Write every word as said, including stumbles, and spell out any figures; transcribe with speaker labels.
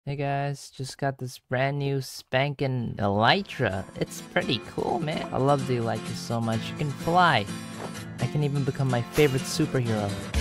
Speaker 1: Hey guys, just got this brand new spankin' Elytra. It's pretty cool, man. I love the Elytra so much. You can fly. I can even become my favorite superhero.